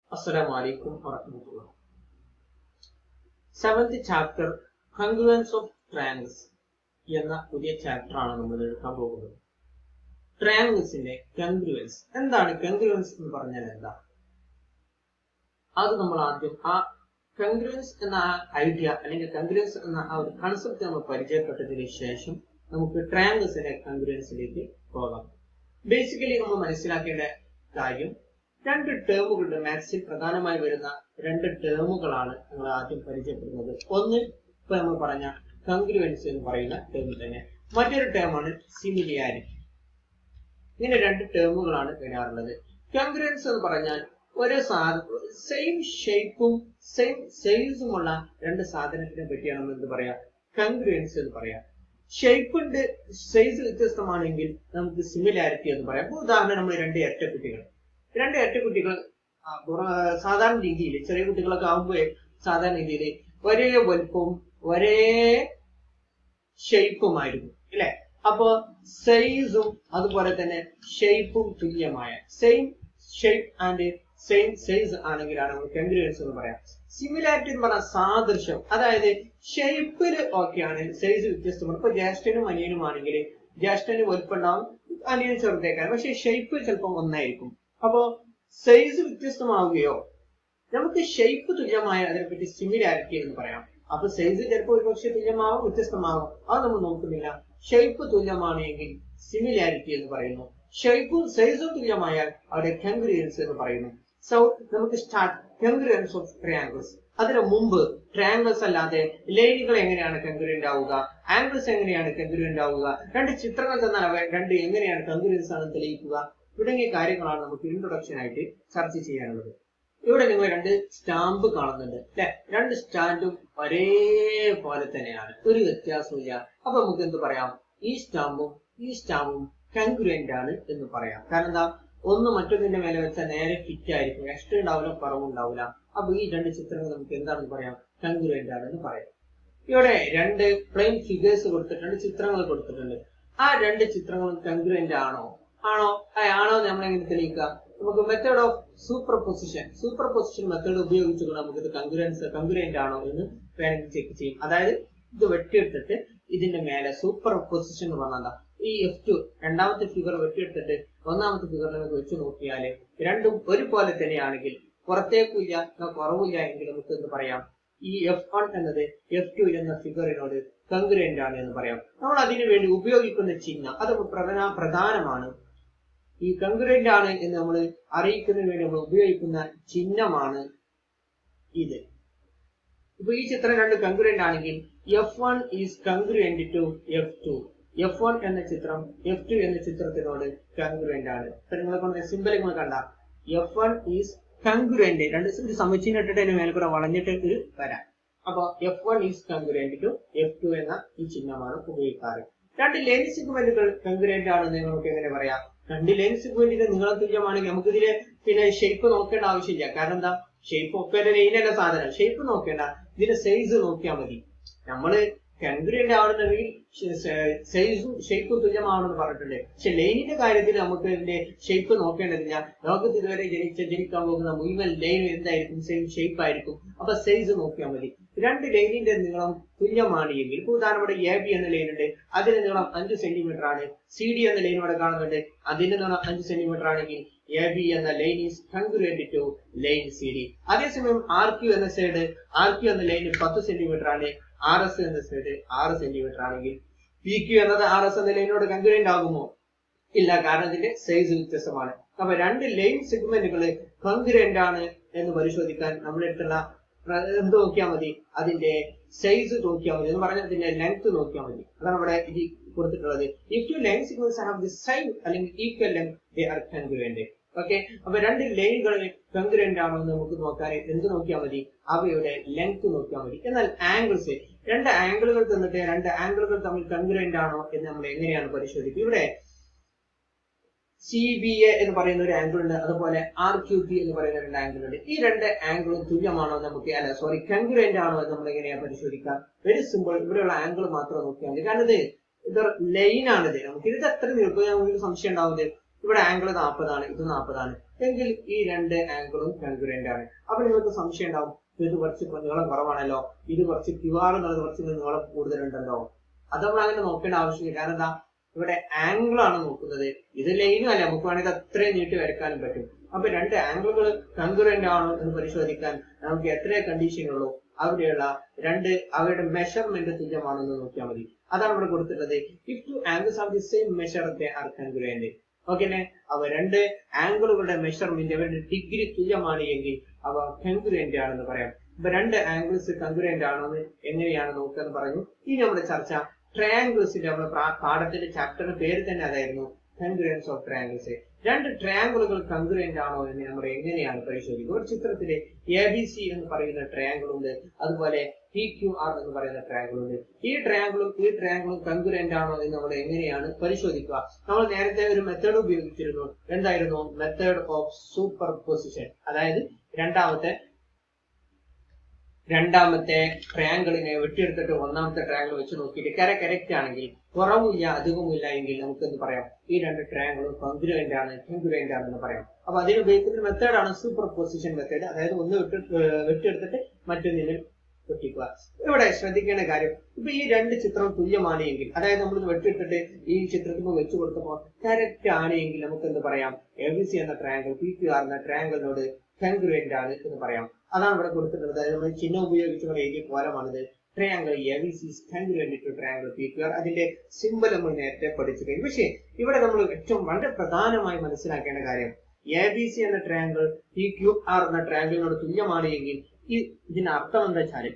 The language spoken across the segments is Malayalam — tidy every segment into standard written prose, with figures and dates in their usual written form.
Assalamu alaikum warahmatullah. Seventh chapter, Congruence of Triangles എന്ന പുതിയ ചാപ്റ്റർ ആണ് നമ്മൾ എടുക്കാൻ പോകുന്നത്. ട്രയാങ്കിൾസിന്റെ കൺഗ്രുവൻസ് എന്താണ്? കൺഗ്രുവൻസ് എന്ന് പറഞ്ഞാൽ എന്താ? അത് നമ്മൾ ആദ്യം ആ കൺഗ്രുവൻസ് എന്ന ആ ഐഡിയ അല്ലെങ്കിൽ കൺഗ്രുവൻസ് എന്ന ആ ഒരു കൺസെപ്റ്റ് നമ്മൾ പരിചയപ്പെട്ടതിന് ശേഷം നമുക്ക് ട്രയാങ്കിൾസിന്റെ കൺഗ്രുവൻസിലേക്ക് പോകാം. ബേസിക്കലി നമ്മൾ മനസ്സിലാക്കേണ്ട കാര്യം, രണ്ട് ടേമുകളുടെ മാത്സിൽ പ്രധാനമായി വരുന്ന രണ്ട് ടേമുകളാണ് നമ്മൾ ആദ്യം പരിചയപ്പെടുന്നത്. ഒന്ന് ഇപ്പൊ നമ്മൾ പറഞ്ഞ കൺഗ്രുവൻസ് എന്ന് പറയുന്ന ടേം തന്നെ, മറ്റൊരു ടേമാണ് സിമിലിയാരിറ്റി. ഇങ്ങനെ രണ്ട് ടേമുകളാണ് വരാറുള്ളത്. കൺഗ്രുവൻസ് എന്ന് പറഞ്ഞാൽ ഒരു സെയിം ഷേപ്പും സെയിം സൈസുമുള്ള രണ്ട് സാധനത്തിനെ പറ്റിയാണ് നമ്മൾ എന്ത് പറയാ, കൺഗ്രുവൻസ് എന്ന് പറയാം. ഷേപ്പിന്റെ സൈസ് വ്യത്യസ്തമാണെങ്കിൽ നമുക്ക് സിമിലാരിറ്റി എന്ന് പറയാം. ഉദാഹരണം, നമ്മൾ രണ്ട് ഇരട്ടക്കുട്ടികൾ സാധാരണ രീതിയിൽ, ചെറിയ കുട്ടികളൊക്കെ ആകുമ്പോൾ സാധാരണ രീതിയിൽ ഒരേ വലുപ്പവും ഒരേ ഷേപ്പുമായിരുന്നു അല്ലെ? അപ്പോ സൈസും അതുപോലെ തന്നെ ഷേപ്പും തുല്യമായ, same shape and same size ആണെങ്കിലാണ് നമ്മൾ കൺഗ്രുവൻസ് എന്ന് പറയാം. സിമിലാരിറ്റി എന്ന് പറഞ്ഞാൽ സാദൃശ്യം, അതായത് ഷേപ്പില് ഓക്കെയാണ്, സൈസ് വ്യത്യസ്തമാണ്. ഇപ്പൊ ജ്യേഷ്ഠനും അനിയനും ആണെങ്കിൽ ജ്യേഷ്ഠന് വലുപ്പം ഉണ്ടാവും, അനിയന് ചെറുതേക്കാണ്, പക്ഷെ ഷേപ്പ് ചിലപ്പം ഒന്നായിരിക്കും. അപ്പോ സൈസ് വ്യത്യസ്തമാവുകയോ നമുക്ക് ഷേപ്പ് തുല്യമായ അതിനെപ്പറ്റി സിമിലാരിറ്റി എന്ന് പറയാം. അപ്പൊ സൈസ് ചിലപ്പോൾ ഒരുപക്ഷെ തുല്യമാവും, വ്യത്യസ്തമാവും, അത് നമ്മൾ നോക്കുന്നില്ല. ഷേപ്പ് തുല്യമാണ് എങ്കിൽ സിമിലാരിറ്റി എന്ന് പറയുന്നു. ഷേപ്പും സൈസും തുല്യമായാൽ അവിടെ കൺഗ്രുവൻസ് എന്ന് പറയുന്നു. സോ നമുക്ക് സ്റ്റാർട്ട് കൺഗ്രുവൻസ് ഓഫ് ട്രയാങ്കിൾസ്. അതിനു മുമ്പ് ട്രയാങ്കിൾസ് അല്ലാതെ ലൈനുകൾ എങ്ങനെയാണ് കൺഗ്രുവന്റ് ആവുക, ആംഗിൾസ് എങ്ങനെയാണ് കൺഗ്രുവന്റ് ആവുക, രണ്ട് ചിത്രങ്ങൾ തന്നാൽ അവ രണ്ട് എങ്ങനെയാണ് കൺഗ്രുവൻസ് ആണെന്ന് തെളിയിക്കുക, തുടങ്ങിയ കാര്യങ്ങളാണ് നമുക്ക് ഇൻട്രൊഡക്ഷൻ ആയിട്ട് ചർച്ച ചെയ്യാനുള്ളത്. ഇവിടെ നിങ്ങൾ രണ്ട് സ്റ്റാമ്പ് കാണുന്നുണ്ട് അല്ലെ? രണ്ട് സ്റ്റാൻഡും ഒരേപോലെ തന്നെയാണ്, ഒരു വ്യത്യാസമില്ല. അപ്പൊ നമുക്ക് എന്ത് പറയാം, ഈ സ്റ്റാമ്പും കൺഗ്രുവന്റ് ആണ് എന്ന് പറയാം. കാരണം എന്താ, ഒന്ന് മറ്റൊന്നിന്റെ മേലെ വെച്ചാൽ നേരെ ഫിറ്റ് ആയിരിക്കും, എക്സ്ട്രാ ഉണ്ടാവില്ല, കുറവുണ്ടാവില്ല. അപ്പൊ ഈ രണ്ട് ചിത്രങ്ങൾ നമുക്ക് എന്താണെന്ന് പറയാം, കൺഗ്രുവന്റ് ആണെന്ന് പറയാം. ഇവിടെ രണ്ട് പ്ലെയിൻ ഫിഗേഴ്സ് കൊടുത്തിട്ടുണ്ട്, ചിത്രങ്ങൾ കൊടുത്തിട്ടുണ്ട്. ആ രണ്ട് ചിത്രങ്ങളും കൺഗ്രുവന്റ് ആണോ നമ്മൾ എങ്ങനെ തെളിയിക്കുക? നമുക്ക് method of superposition method ഉപയോഗിച്ചുകൊണ്ട് നമുക്ക് ഇത് കൺഗ്രുവന്റ് ആണോ എന്ന് വേണമെങ്കിൽ ചെക്ക് ചെയ്യും. അതായത് ഇത് വെട്ടിയെടുത്തിട്ട് ഇതിന്റെ മേലെ സൂപ്പർ പൊസിഷൻ എന്ന് പറഞ്ഞാൽ ഈ F2 രണ്ടാമത്തെ ഫിഗർ വെട്ടിയെടുത്തിട്ട് ഒന്നാമത്തെ ഫിഗറിലേക്ക് വെച്ച് നോക്കിയാല് രണ്ടും ഒരുപോലെ തന്നെയാണെങ്കിൽ, പുറത്തേക്കില്ല കുറവില്ല എങ്കിൽ നമുക്ക് എന്ത് പറയാം, ഈ F1 എന്നത് F2 എന്ന ഫിഗറിനോട് കൺഗ്രുവന്റ് ആണ് എന്ന് പറയാം. നമ്മൾ അതിനു വേണ്ടി ഉപയോഗിക്കുന്ന ചിഹ്നം അത് പ്രധാനമാണ്. ഈ കൺഗ്രുവന്റ് ആണ് എന്ന് നമ്മൾ അറിയിക്കുന്നതിന് വേണ്ടി നമ്മൾ ഉപയോഗിക്കുന്ന ചിഹ്നമാണ് ഇത്. ഇപ്പൊ ഈ ചിത്രം രണ്ട് കൺഗ്രുവന്റ് ആണെങ്കിൽ F1 is congruent to F2. F1 എന്ന ചിത്രം F2 എന്ന ചിത്രത്തിനോട് കൺഗ്രുവന്റ് ആണ്. ഇപ്പൊ നിങ്ങളെ കൊണ്ട് സിമ്പിൾ നിങ്ങൾ കണ്ട F1 ഈസ് കൺഗ്രുവന്റ്, രണ്ട് സമചിഹ്നം ഇട്ടിട്ട് അതിന് മേലെ കൂടെ വളഞ്ഞിട്ട് വരാം. അപ്പൊ F1 is congruent to F2 എന്ന ഈ ചിഹ്നമാണ് ഉപയോഗിക്കാറ്. രണ്ട് ലൈൻ സെഗ്മെന്റുകൾ കൺഗ്രുവന്റ് ആണെന്ന് നമുക്ക് എങ്ങനെ പറയാം? രണ്ട് ലൈൻ സെഗ്മെന്റിന്റെ നീളം തുല്യമാണെങ്കിൽ നമുക്ക് ഇതിലെ പിന്നെ ഷേപ്പ് നോക്കേണ്ട ആവശ്യമില്ല. കാരണം എന്താ, ഷേപ്പ് ഒക്കെ ലൈനല്ല സാധനം, ഷേപ്പ് നോക്കേണ്ട, ഇതിന്റെ സൈസ് നോക്കിയാൽ മതി. നമ്മള് കൺഗ്രുവന്റ് ആവണമെങ്കിൽ സൈസും ഷേപ്പും തുല്യമാവണമെന്ന് പറഞ്ഞിട്ടുണ്ട്. പക്ഷെ ലൈനിന്റെ കാര്യത്തിൽ നമുക്ക് ഇതിന്റെ ഷേപ്പ് നോക്കേണ്ടതില്ല. ലോകത്ത് ഇതുവരെ ജനിക്കാൻ പോകുന്ന മുഴുവൻ ലൈൻ എന്തായിരിക്കും, സെയിം ഷേപ്പ് ആയിരിക്കും. അപ്പൊ സൈസ് നോക്കിയാൽ മതി. രണ്ട് ലൈനിന്റെ നീളം തുല്യമാണ് എങ്കിൽ, ഇപ്പൊ ഉദാഹരണം AB എന്ന ലൈൻ ഉണ്ട്, അതിന്റെ നീളം 5 സെന്റിമീറ്റർ ആണ്. CD എന്ന ലൈൻ ഇവിടെ കാണുന്നുണ്ട്, അതിന്റെ നീളം 5 സെന്റിമീറ്റർ ആണെങ്കിൽ AB എന്ന line is congruent to line CD. അതേസമയം RQ എന്ന ലൈൻ 10 സെന്റിമീറ്റർ ആണ്, RS എന്ന സൈഡ് 6 സെന്റിമീറ്റർ ആണെങ്കിൽ PQ എന്നത് RS എന്ന ലൈനോട് കൺഗ്രുവന്റ് ആകുമോ? ഇല്ല, കാരണം ഇതിന്റെ സൈസ് വ്യത്യസ്തമാണ്. അപ്പൊ രണ്ട് ലൈൻ സെഗ്മെന്റുകൾ കൺഗ്രുവന്റ് ആണ് എന്ന് പരിശോധിക്കാൻ നമ്മുടെ അടുത്തുള്ള എന്ത് നോക്കിയാൽ മതി, അതിന്റെ സൈസ് നോക്കിയാൽ മതി എന്ന് പറഞ്ഞാൽ അതിന്റെ ലെങ്ത് നോക്കിയാൽ മതി. അതാണ് ഇവിടെ ഇത് കൊടുത്തിട്ടുള്ളത്. If two line segments have the same അല്ലെങ്കിൽ equal length they are congruent. Okay, അപ്പൊ രണ്ട് ലൈനുകൾ കൺഗ്രുവന്റ് ആണോ എന്ന് നമുക്ക് നോക്കാൻ എന്ത് നോക്കിയാൽ മതി, അവയുടെ ലെങ്ത് നോക്കിയാൽ മതി. എന്നാൽ ആംഗിൾസ്, രണ്ട് ആംഗിളുകൾ തന്നിട്ട് രണ്ട് ആംഗിളുകൾ തമ്മിൽ കൺഗ്രുവന്റ് ആണോ എന്ന് നമ്മൾ എങ്ങനെയാണ് പരിശോധിക്കുക? ഇവിടെ CBA എന്ന് പറയുന്ന ഒരു ആംഗിൾ ഉണ്ട്, അതുപോലെ RQB എന്ന് പറയുന്ന രണ്ട് ആംഗിൾ ഉണ്ട്. ഈ രണ്ട് ആംഗിളും തുല്യമാണോ നമുക്ക്, കൺഗ്രുവന്റ് ആണോ എന്ന് നമ്മൾ എങ്ങനെയാണ് പരിശോധിക്കാം? വെരി സിമ്പിൾ, ഇവിടെയുള്ള ആംഗിൾ മാത്രം നോക്കിയാൽ മതി. കാരണം ഇത് ലൈൻ ആണിത്. നമുക്ക് ഇത് എത്ര നമുക്ക് സംശയം ഉണ്ടാവുന്നത്, ഇവിടെ ആംഗിൾ 40 ഇത് 40 എങ്കിൽ ഈ രണ്ട് ആംഗിളും കൺഗ്രുവന്റ് ആണ്. അപ്പൊ നിങ്ങൾക്ക് സംശയം ഉണ്ടാവും, ഇത് കുറച്ച് നീളം കുറവാണല്ലോ, ഇത് കുറച്ച് QR എന്നുള്ളത് കുറച്ച് നീളം കൂടുതലുണ്ടല്ലോ. അത് നമ്മൾ അങ്ങനെ നോക്കേണ്ട ആവശ്യമില്ല. കാരണം എന്താ, ഇവിടെ ആംഗിൾ ആണ് നോക്കുന്നത്, ഇത് ലൈനും അല്ല, നമുക്ക് വേണമെങ്കിൽ അത്രയും നീട്ടി വരയ്ക്കാനും പറ്റും. അപ്പൊ രണ്ട് ആംഗിളുകൾ കൺഗ്രുവന്റ് ആണോ എന്ന് പരിശോധിക്കാൻ നമുക്ക് എത്ര കണ്ടീഷനുള്ളൂ, അവിടെയുള്ള അവരുടെ മെഷർമെന്റ് തുല്യമാണെന്ന് നോക്കിയാൽ മതി. അതാണ് ഇവിടെ കൊടുത്തിട്ടുള്ളത്. If two angles of the same measure they are congruent. Okay, അവ രണ്ട് ആംഗിളുകളുടെ മെഷർമെന്റ് അവരുടെ ഡിഗ്രി തുല്യമാണ് എങ്കിൽ അവ കൺഗ്രുവന്റ് ആണെന്ന് പറയാം. ഇപ്പൊ രണ്ട് ആംഗിൾസ് കൺഗ്രുവന്റ് ആണോ എന്ന് എങ്ങനെയാണ് നോക്കുക എന്ന് പറഞ്ഞു. ഇനി നമ്മുടെ ചർച്ച ട്രയാംഗിൾസിന്റെ നമ്മുടെ പാഠത്തിന്റെ ചാപ്റ്ററിന്റെ പേര് തന്നെ അതായിരുന്നു, കൺഗ്രുവൻസ് ഓഫ് ട്രയാംഗിൾസ്. രണ്ട് ട്രയാംഗിളുകൾ കൺഗ്രുവന്റ് ആണോ എന്ന് നമ്മൾ എങ്ങനെയാണ് പരിശോധിക്കുക. ഒരു ചിത്രത്തില് ABC എന്ന് പറയുന്ന ട്രയാംഗിൾ ഉണ്ട്, അതുപോലെ PQR എന്ന് പറയുന്ന ട്രയാംഗിൾ ഉണ്ട്. ഈ ട്രയാംഗിളും കൺഗ്രുവന്റ് ആണോ എന്ന് നമ്മൾ എങ്ങനെയാണ് പരിശോധിക്കുക. നമ്മൾ നേരത്തെ ഒരു മെത്തേഡ് ഉപയോഗിച്ചിരുന്നു. എന്തായിരുന്നു? Method of superposition. അതായത് രണ്ടാമത്തെ ട്രയാംഗിളിനെ വെട്ടിയെടുത്തിട്ട് ഒന്നാമത്തെ ട്രയാംഗിൾ വെച്ച് നോക്കിയിട്ട് കറക്റ്റ് ആണെങ്കിൽ, കുറവുമില്ല അധികമില്ല എങ്കിൽ നമുക്ക് എന്ത് പറയാം, ഈ രണ്ട് ട്രയാംഗിളും കൺഗ്രുവന്റ് ആണെന്ന് പറയാം. അപ്പൊ അതിന് ഉപയോഗിക്കുന്ന മെത്തേഡാണ് സൂപ്പർ പൊസിഷൻ മെത്തേഡ്. അതായത് ഒന്ന് വെട്ടിയെടുത്തിട്ട് മറ്റൊന്നിൽ വെട്ടിക്കുക. ഇവിടെ ശ്രദ്ധിക്കേണ്ട കാര്യം, ഇപ്പൊ ഈ രണ്ട് ചിത്രം തുല്യമാണ് എങ്കിൽ, അതായത് നമ്മൾ വെട്ടിയിട്ടിട്ട് ഈ ചിത്രത്തിൽ വെച്ച് കൊടുത്തപ്പോൾ കറക്റ്റ് ആണ് എങ്കിൽ നമുക്ക് എന്ത് പറയാം, ABC എന്ന ട്രയാംഗിൾ PQR എന്ന ട്രയാംഗിളിനോട് കൺഗ്രുവന്റ് ആണ് എന്ന് പറയാം. അതാണ് ഇവിടെ കൊടുത്തിട്ടുള്ളത്. അതായത് നമ്മൾ ചിഹ്നം ഉപയോഗിച്ചുള്ള എഴുതിയ കോലമാണിത്. Triangle ABC is congruent to triangle PQR. അതിന്റെ സിമ്പൽ നമ്മൾ നേരത്തെ പഠിച്ചു കഴിഞ്ഞു. പക്ഷേ ഇവിടെ നമ്മൾ ഏറ്റവും വളരെ പ്രധാനമായി മനസ്സിലാക്കേണ്ട കാര്യം, ABC എന്ന ട്രയാംഗിൾ PQR എന്ന ട്രയാംഗിളിനോട് തുല്യമാണ് എങ്കിൽ ഇതിന്റെ അർത്ഥം എന്താ വെച്ചാല്,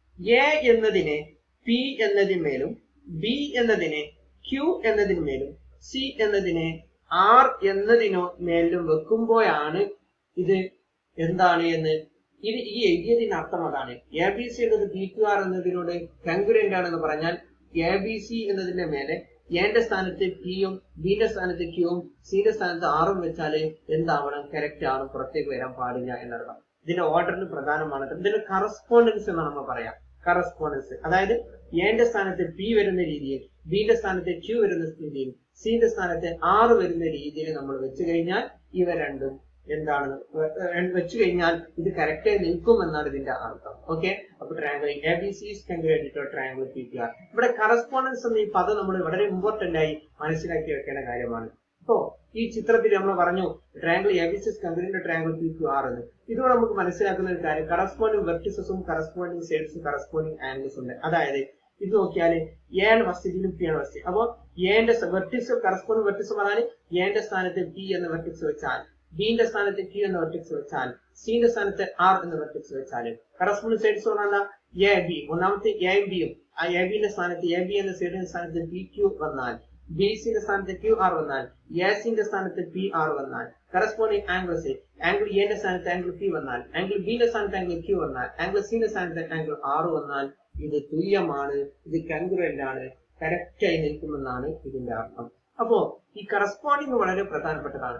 A എന്നതിനെ P എന്നതിന്മേലും B എന്നതിനെ Q എന്നതിന്മേലും C എന്നതിനെ R എന്നതിനോ മേലും വെക്കുമ്പോഴാണ് ഇത് എന്താണ് എന്ന് ഈ എഴുതിയതിന്റെ അർത്ഥം അതാണ്. ABC എന്നത് PQR എന്നതിനോട് കൺഗ്രുവന്റ് ആണെന്ന് പറഞ്ഞാൽ ABC എന്നതിന്റെ മേലെ എന്റെ സ്ഥാനത്ത് Pയും Bന്റെ സ്ഥാനത്ത് Qയും Cയുടെ സ്ഥാനത്ത് Rഉം വെച്ചാല് എന്താവണം, കറക്റ്റ് ആണ്, പുറത്തേക്ക് വരാൻ പാടില്ല എന്നർത്ഥം. ഇതിന്റെ ഓർഡറിന് പ്രധാനമാണ്. ഇതിന്റെ കറസ്പോണ്ടൻസ് എന്നാണ് നമ്മൾ പറയാം. കറസ്പോണ്ടൻസ് അതായത് എന്റെ സ്ഥാനത്ത് P വരുന്ന രീതിയിൽ, Bന്റെ സ്ഥാനത്ത് Q വരുന്ന രീതിയിൽ, Cയുടെ സ്ഥാനത്ത് R വരുന്ന രീതിയിൽ നമ്മൾ വെച്ചു കഴിഞ്ഞാൽ ഇവ രണ്ടും എന്താണ് വെച്ചു കഴിഞ്ഞാൽ ഇത് കറക്റ്റ് ആയി നിൽക്കും എന്നാണ് ഇതിന്റെ അർത്ഥം. ഓക്കെ, അപ്പൊ triangle ABC is congruent to triangle PQR. ഇവിടെ കറസ്പോണ്ടൻസ് എന്ന ഈ പദം നമ്മൾ വളരെ ഇമ്പോർട്ടന്റ് ആയി മനസ്സിലാക്കി വെക്കേണ്ട കാര്യമാണ്. ഇപ്പോ ഈ ചിത്രത്തിൽ നമ്മൾ പറഞ്ഞു triangle ABC is congruent to triangle PQR എന്ന്. ഇതോടെ നമുക്ക് മനസ്സിലാക്കുന്ന ഒരു കാര്യം, കറസ്പോണ്ടിങ് വെർട്ടിസസും കറസ്പോണ്ടിങ് സൈഡ്സും കറസ്പോണ്ടിങ് ആംഗിൾസ് ഉണ്ട്. അതായത് ഇത് നോക്കിയാല് A ആണ് ഫസ്റ്റ്, ഇതിലും P ആണ് ഫസ്റ്റ്. അപ്പൊ എന്റെ വെർട്ടിക്സ് കറസ്പോണ്ടിങ് വെർട്ടിക്സ് പറഞ്ഞാൽ എന്റെ സ്ഥാനത്ത് P എന്ന വെർട്ടിക്സ് വെച്ചാൽ, ബിന്റെ സ്ഥാനത്ത് Q എന്ന വെർട്ടിക്സ് വെച്ചാൽ, സിന്റെ സ്ഥാനത്ത് R എന്ന വെർട്ടിക്സ് വെച്ചാൽ, കറസ്പോണ്ടിങ് സൈഡ്സ് പറഞ്ഞാൽ AB, ഒന്നാമത്തെ എയും ബിയും, ആ എബിന്റെ സ്ഥാനത്ത് AB എന്ന സൈഡിന്റെ സ്ഥാനത്ത് PQ വന്നാൽ, BCന്റെ സ്ഥാനത്ത് QR വന്നാൽ, ACന്റെ സ്ഥാനത്ത് PR വന്നാൽ, കറസ്പോണ്ടിങ് ആംഗിൾസ്, ആംഗിൾ എന്റെ സ്ഥാനത്ത് ആംഗിൾ P വന്നാൽ, ആംഗിൾ ബിന്റെ സ്ഥാനത്ത് ആംഗിൾ Q വന്നാൽ, ആംഗിൾ സിന്റെ സ്ഥാനത്ത് ആംഗിൾ R വന്നാൽ ഇത് തുല്യമാണ്, ഇത് കൺഗ്രുവന്റ് ആണ്, കറക്റ്റ് ആയി നിൽക്കുമെന്നാണ് ഇതിന്റെ അർത്ഥം. അപ്പോ ഈ കറസ്പോണ്ടിങ് വളരെ പ്രധാനപ്പെട്ടതാണ്.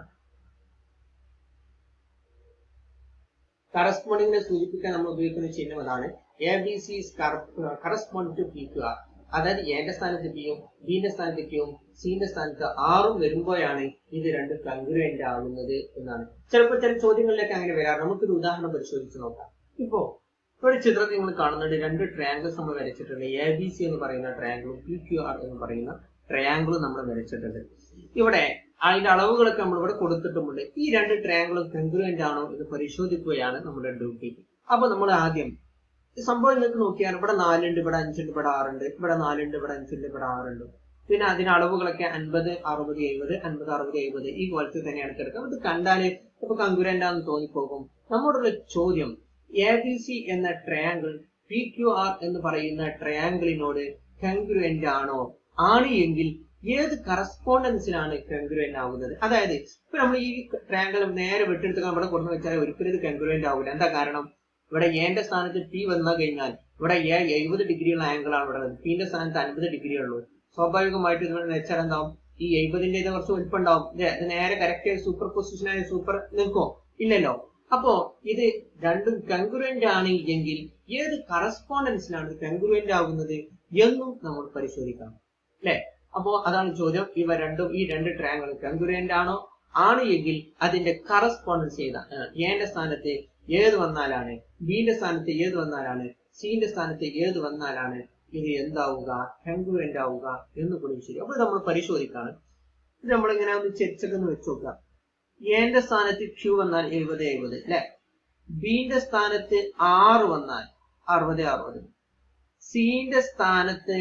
കറസ്പോണ്ടിങ്ങിനെ സൂചിപ്പിക്കാൻ നമ്മൾ ഉപയോഗിക്കുന്ന ചിഹ്നം അതാണ്. ABC is corresponding to PQR. അതായത് എന്റെ സ്ഥാനത്ത് Pയും ബിന്റെ സ്ഥാനത്ത് Qയും സിന്റെ സ്ഥാനത്ത് Rഉം വരുമ്പോഴാണ് ഇത് രണ്ടും കൺഗ്രുവന്റ് ആകുന്നത് എന്നാണ്. ചിലപ്പോൾ ചില ചോദ്യങ്ങളിലേക്ക് അങ്ങനെ വരാറ്. നമുക്കൊരു ഉദാഹരണം പരിശോധിച്ച് നോക്കാം. ഇപ്പോ ഒരു ചിത്രത്തിൽ നിങ്ങൾ കാണുന്നുണ്ട്, രണ്ട് ട്രയാംഗിൾസ് നമ്മൾ വരച്ചിട്ടുണ്ട്. ABC എന്ന് പറയുന്ന ട്രയാംഗിളും PQR എന്ന് പറയുന്ന ട്രയാംഗിളും നമ്മൾ വരച്ചിട്ടുണ്ട്. ഇവിടെ അതിന്റെ അളവുകളൊക്കെ നമ്മൾ ഇവിടെ കൊടുത്തിട്ടുമുണ്ട്. ഈ രണ്ട് ട്രയാംഗിളും കൺഗ്രുവന്റ് ആണോ എന്ന് പരിശോധിക്കുകയാണ് നമ്മുടെ ഡ്യൂട്ടി. അപ്പൊ നമ്മൾ ആദ്യം സംഭവം നിങ്ങൾക്ക് നോക്കിയാൽ ഇവിടെ 4 ഉണ്ട്, ഇവിടെ 5 ഉണ്ട്, ഇവിടെ 6 ഉണ്ട്, ഇവിടെ 4 ഉണ്ട്, ഇവിടെ 5 ഉണ്ട്, ഇവിടെ 6 ഉണ്ട്. പിന്നെ അതിന്റെ അളവുകളൊക്കെ 50, 60, 70, 50, 60, 70 ഈ കോലത്തിൽ തന്നെയാണ് കിടക്കുക. ഇത് കണ്ടാല് ഇപ്പൊ കൺഗ്രുവന്റ് ആണെന്ന് തോന്നിപ്പോകും. നമ്മോടുള്ള ചോദ്യം, ABC എന്ന ട്രയാംഗിൾ PQR എന്ന് പറയുന്ന ട്രയാംഗിളിനോട് കൺഗ്രുവന്റ് ആണോ? ആണ് എങ്കിൽ ഏത് കറസ്പോണ്ടൻസിലാണ് കൺഗ്രുവന്റ് ആവുന്നത്? അതായത് ഇപ്പൊ നമ്മൾ ഈ ട്രയാംഗിൾ നേരെ വെട്ടിയെടുത്ത് നമ്മുടെ കൊണ്ടു വെച്ചാൽ ഒരിക്കലും ഇത് കൺഗ്രുവന്റ് ആവില്ല. എന്താ കാരണം? ഇവിടെ എന്റെ സ്ഥാനത്ത് P വന്നു കഴിഞ്ഞാൽ ഇവിടെ 70 ഡിഗ്രിയുള്ള ആംഗിൾ ആണ് ഇവിടെ, Pന്റെ സ്ഥാനത്ത് 50 ഡിഗ്രി ഉള്ളൂ. സ്വാഭാവികമായിട്ട് ഇതിവിടെ വെച്ചാൽ എന്താവും, ഈ 70ന്റെ കുറച്ച് വലിപ്പം ഉണ്ടാവും. ഇത് നേരെ കറക്റ്റ് സൂപ്പർ പൊസിഷനായ സൂപ്പർ നിൽക്കോ? ഇല്ലല്ലോ. അപ്പോ ഇത് രണ്ടും കൺഗ്രുവന്റ് ആണ് എങ്കിൽ ഏത് കറസ്പോണ്ടൻസിലാണ് കൺഗ്രുവന്റ് ആകുന്നത് എന്നും നമ്മൾ പരിശോധിക്കണം, അല്ലെ? അപ്പോ അതാണ് ചോദ്യം. ഈ രണ്ട് ട്രയാംഗിൾ കൺഗ്രുവന്റ് ആണോ ആണ് എങ്കിൽ അതിന്റെ കറസ്പോണ്ടൻസ് ഏതാണ്? എന്റെ സ്ഥാനത്ത് ഏത് വന്നാലാണ്, ബിന്റെ സ്ഥാനത്ത് ഏത് വന്നാലാണ്, സിന്റെ സ്ഥാനത്ത് ഏത് വന്നാലാണ് ഇത് എന്താവുക, കൺഗ്രുവന്റ് ആവുക എന്ന് കൂടി ശരി. അപ്പോൾ നമ്മൾ പരിശോധിക്കാണ്. ഇത് നമ്മളിങ്ങനെ ഒന്ന് ചെരിച്ചൊക്കെ വെച്ച് നോക്കുക. എന്റെ സ്ഥാനത്ത് ക്യൂ വന്നാൽ 70 70 അല്ലെ. ബിന്റെ സ്ഥാനത്ത് 6 വന്നാൽ 60 60. സിന്റെ സ്ഥാനത്ത്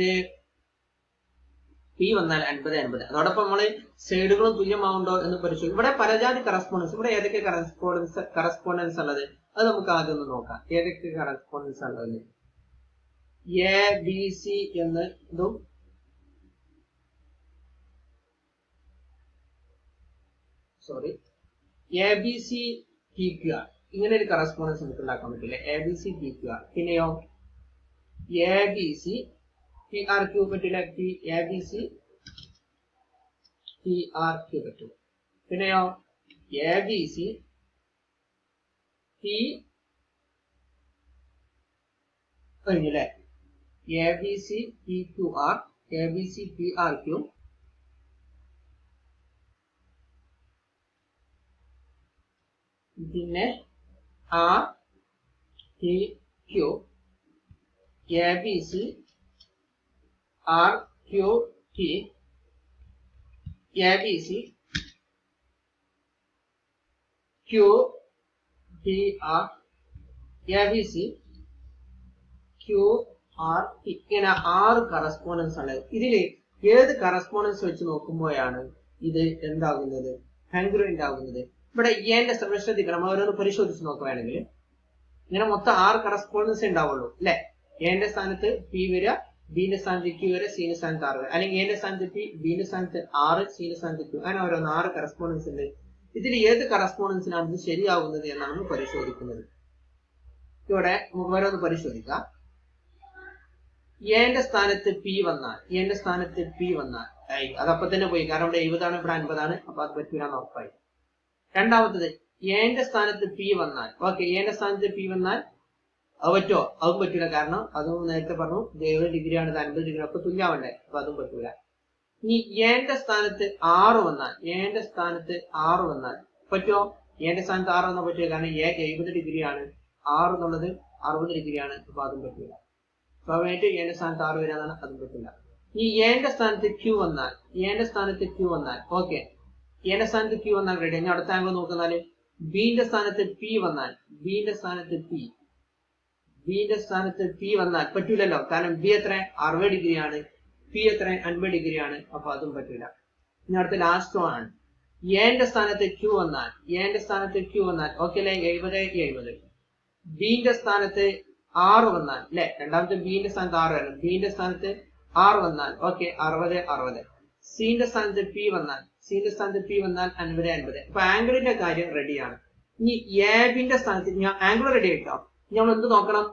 പി വന്നാൽ 50 50. അതോടൊപ്പം നമ്മള് സൈഡുകളും തുല്യമാവുണ്ടോ എന്ന് പരിശോധിക്കും. ഇവിടെ പലജാതി കറസ്പോണ്ടൻസ്, ഇവിടെ ഏതൊക്കെ കറസ്പോണ്ടൻസ് ഉള്ളത് അത് നമുക്ക് ആദ്യം ഒന്ന് നോക്കാം. ഏതൊക്കെ കറസ്പോണ്ടൻസ് ഉള്ളത്? എ ബി സി എന്നതും A B C T Q R, ഇങ്ങനെ ഒരു കറസ്പോണ്ടൻസ് നമുക്ക് ഉണ്ടാക്കാൻ പറ്റില്ല. A B C T Q R. പിന്നെയോ A B C T R Q പറ്റില്ല. A B C T R Q പറ്റില്ല. പിന്നെയോ എ ബി സി ടി കഴിഞ്ഞില്ലേ. A B C T Q R, A B C T R Q, പിന്നെ R T Q, A B C R Q T, A B C Q T R, A B C Q R T. ഇങ്ങനെ 6 കറസ്പോണ്ടൻസ് ആണ്. ഇതിൽ ഏത് കറസ്പോണ്ടൻസ് വെച്ച് നോക്കുമ്പോഴാണ് ഇത് എന്താകുന്നത്, കൺഗ്രുവന്റ് ആകുന്നത്? ഇവിടെ എന്റെ ശ്രദ്ധിക്കണം, നമ്മൾ ഓരോന്ന് പരിശോധിച്ച് നോക്കുകയാണെങ്കിൽ ഇങ്ങനെ മൊത്തം 6 കറസ്പോണ്ടൻസ് ഉണ്ടാവുള്ളൂ അല്ലെ. എന്റെ സ്ഥാനത്ത് പി വരിക, ബിന്റെ സ്ഥാനത്ത് ക്യൂ വരെ, സിന്റെ സ്ഥാനത്ത് 6 വരെ, അല്ലെങ്കിൽ എന്റെ സ്ഥാനത്ത് പി, ബിന്റെ സ്ഥാനത്ത് 6, സിന്റെ സ്ഥാനത്ത് ക്യൂ, അങ്ങനെ ഓരോന്ന് 6 കറസ്പോണ്ടൻസ് ഉണ്ട്. ഇതിൽ ഏത് കറസ്പോണ്ടൻസിനാണ് ഇത് ശരിയാവുന്നത് എന്നാണ് നമ്മൾ പരിശോധിക്കുന്നത്. ഇവിടെ നമുക്ക് ഓരോന്ന് പരിശോധിക്കാം. എന്റെ സ്ഥാനത്ത് പി വന്നാൽ, എന്റെ സ്ഥാനത്ത് പി വന്നാൽ അതപ്പൊ തന്നെ പോയി, കാരണം ഇവിടെ 70 ആണ്, ഇവിടെ 50 ആണ്, അപ്പൊ അത് പറ്റൂലെന്ന് ഉറപ്പായി. രണ്ടാമത്തത് എന്റെ സ്ഥാനത്ത് പി വന്നാൽ, ഓക്കെ, എന്റെ സ്ഥാനത്ത് പി വന്നാൽ അത് പറ്റുമോ? അതും പറ്റൂല, കാരണം അതും നേരത്തെ പറഞ്ഞു 70 ഡിഗ്രിയാണ്, 50 ഡിഗ്രി ഒക്കെ തുല്യാവണ്ടേ, അപ്പൊ അതും പറ്റൂല. ഇനി എന്റെ സ്ഥാനത്ത് 6 വന്നാൽ, എന്റെ സ്ഥാനത്ത് 6 വന്നാൽ പറ്റുമോ? എന്റെ സ്ഥാനത്ത് 6 വന്നാൽ പറ്റില്ല, കാരണം 70 ഡിഗ്രിയാണ്, 6 എന്നുള്ളത് 60 ഡിഗ്രിയാണ്, അപ്പൊ അതും പറ്റൂല. സ്വാഭാവികമായിട്ട് എന്റെ സ്ഥാനത്ത് 6 വരാന്നാണ്, അതും പറ്റില്ല. ഇനി എന്റെ സ്ഥാനത്ത് ക്യൂ വന്നാൽ, എന്റെ സ്ഥാനത്ത് ക്യൂ വന്നാൽ, ഓക്കെ, എന്റെ സ്ഥാനത്ത് ക്യൂ വന്നാൽ റെഡി. ഞാൻ അടുത്ത ആംഗിൾ നോക്കുന്നാല് ബിന്റെ സ്ഥാനത്ത് പി വന്നാൽ, ബിന്റെ സ്ഥാനത്ത് പി, ബിന്റെ സ്ഥാനത്ത് പി വന്നാൽ പറ്റൂലല്ലോ, കാരണം ബി എത്ര 60 ഡിഗ്രിയാണ്, പി എത്ര 50 ഡിഗ്രിയാണ്, അപ്പൊ അതും പറ്റൂല. ഇനി അടുത്ത ലാസ്റ്റ് ആണ് എന്റെ സ്ഥാനത്ത് ക്യൂ വന്നാൽ, എന്റെ സ്ഥാനത്ത് ക്യൂ വന്നാൽ ഓക്കെ അല്ലെ, 70 70. ബിന്റെ സ്ഥാനത്ത് 6 വന്നാൽ അല്ലെ, രണ്ടാമത്തെ ബിന്റെ സ്ഥാനത്ത് 6 വരണം, ബിന്റെ സ്ഥാനത്ത് 6 വന്നാൽ ഓക്കെ 60 60. സിന്റെ സ്ഥാനത്ത് പി വന്നാൽ, സിന്റെ സ്ഥാനത്ത് പി വന്നാൽ 50 50. അപ്പൊ ആംഗിളിന്റെ കാര്യം റെഡിയാണ്. ഇനി എ ബിന്റെ സ്ഥാനത്ത് ഞാൻ ആംഗിൾ റെഡി ആയിട്ടോ, നമ്മൾ എന്ത് നോക്കണം?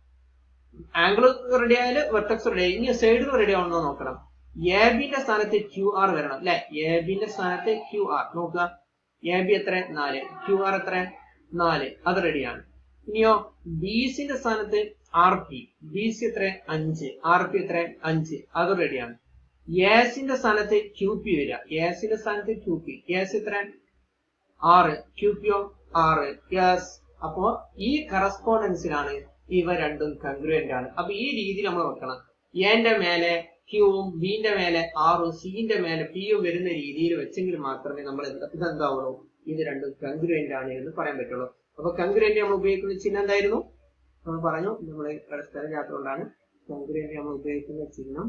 ആംഗിൾ റെഡി ആയാലും വെർട്ടെക്സ് റെഡി ആയി, ഇനി സൈഡുകൾ റെഡി ആവണമെന്ന് നോക്കണം. എ ബിന്റെ സ്ഥാനത്ത് ക്യൂ ആർ വരണം അല്ലെ, എ ബിന്റെ സ്ഥാനത്ത് ക്യൂ ആർ നോക്കുക. എ ബി എത്ര 4, ക്യൂ ആർ എത്ര 4, അത് റെഡിയാണ്. ഇനിയോ ബി സിന്റെ സ്ഥാനത്ത് ആർ പി, ബി സി എത്ര 5, ആർ പി എത്ര 5, അത് റെഡിയാണ്. എസിന്റെ സ്ഥാനത്ത് ക്യൂ പി വരിക, എസിന്റെ സ്ഥാനത്ത് ക്യൂ പി, എസ് എത്ര 6, ക്യൂ പിയോ 6, യെസ്. അപ്പോ ഈ കറസ്പോണ്ടൻസിലാണ് ഇവ രണ്ടും കൺഗ്രുവന്റ് ആണ്. അപ്പൊ ഈ രീതിയിൽ നമ്മൾ വെക്കണം. എന്റെ മേലെ ക്യൂവും ബിന്റെ മേലെ ആറും സിന്റെ മേലെ പിയും വരുന്ന രീതിയിൽ വെച്ചെങ്കിൽ മാത്രമേ നമ്മൾ ഇതെന്താവുള്ളൂ, ഇത് രണ്ടും കൺഗ്രുവന്റ് ആണ് എന്ന് പറയാൻ പറ്റുള്ളൂ. അപ്പൊ കൺഗ്രുവന്റ് നമ്മൾ ഉപയോഗിക്കുന്ന ചിഹ്നം എന്തായിരുന്നു? നമ്മൾ പറഞ്ഞു, നമ്മൾ സ്ഥലമില്ലാത്തതുകൊണ്ടാണ് കൺഗ്രുവന്റ് നമ്മൾ ഉപയോഗിക്കുന്ന ചിഹ്നം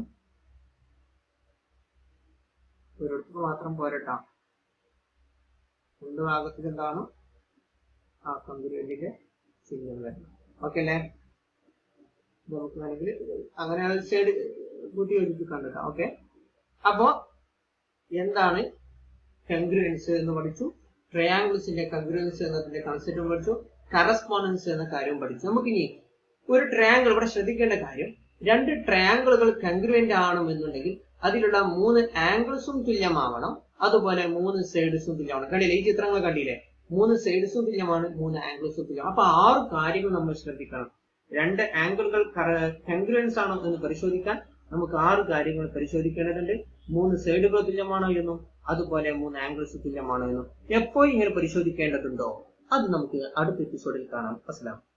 ഒരിടത്ത് മാത്രം പോരട്ടാ, രണ്ട് ഭാഗത്തിൽ എന്താണ് ആ കൺഗ്രുവന്റിന്റെ ചിഹ്നം വരുന്നത്. ഓക്കെ അല്ലേ? നമുക്ക് വേണമെങ്കിൽ അങ്ങനെ സൈഡ് കൂട്ടി യോജിപ്പിക്കാൻ കേട്ടോ. ഓക്കെ, അപ്പോ എന്താണ് കൺഗ്രുവൻസ് എന്ന് പഠിച്ചു, ട്രയാംഗിൾസിന്റെ കൺഗ്രുവൻസ് എന്നതിന്റെ കൺസെപ്റ്റ് പഠിച്ചു, കറസ്പോണ്ടൻസ് എന്ന കാര്യവും പഠിച്ചു. നമുക്കിനി ഒരു ട്രയാംഗിൾ, ഇവിടെ ശ്രദ്ധിക്കേണ്ട കാര്യം, രണ്ട് ട്രയാംഗിളുകൾ കൺഗ്രുവന്റ് ആണെന്നുണ്ടെങ്കിൽ അതിലുള്ള 3 ആംഗിൾസും തുല്യമാവണം, അതുപോലെ 3 സൈഡ്സും തുല്യമാണ്. കണ്ടില്ലേ, ഈ ചിത്രങ്ങൾ കണ്ടില്ലേ, 3 സൈഡ്സും തുല്യമാണ്, 3 ആംഗിൾസും തുല്യമാണ്. അപ്പൊ 6 കാര്യങ്ങൾ നമ്മൾ ശ്രദ്ധിക്കണം. 2 ആംഗിളുകൾ കൺഗ്രുവൻസ് ആണോ എന്ന് പരിശോധിക്കാൻ നമുക്ക് 6 കാര്യങ്ങൾ പരിശോധിക്കേണ്ടതുണ്ട്. 3 സൈഡുകൾ തുല്യമാണോ എന്നും അതുപോലെ 3 ആംഗിൾസ് തുല്യമാണോ എന്നും എപ്പോഴും ഇങ്ങനെ പരിശോധിക്കേണ്ടതുണ്ടോ അത് നമുക്ക് അടുത്ത എപ്പിസോഡിൽ കാണാം. അസ്സലാം.